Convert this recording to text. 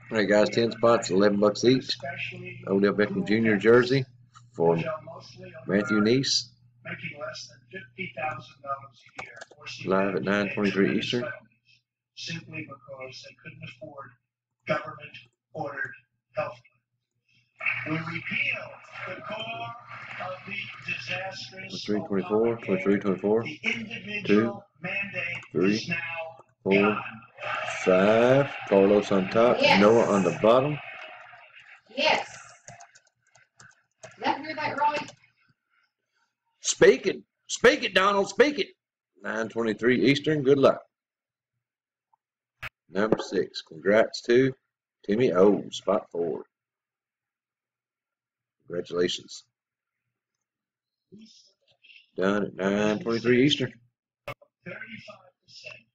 All right, guys, 10 spots, $11 each. Odell Beckham Jr. jersey for Matthew Niece. Making less than $50,000 a year, Live at 9:23 Eastern. Simply because they couldn't afford government-ordered health care. We repeal the core of the disastrous 324, 23, 24, The two, individual mandate three, is now 4, gone. 5. Carlos on top, Yes. Noah on the bottom. Yes. Did I hear that right? Speak it, Donald, speak it. 9:23 Eastern. Good luck. Number 6. Congrats to Timmy O. Spot 4. Congratulations. Done at 9:23 Eastern. 35%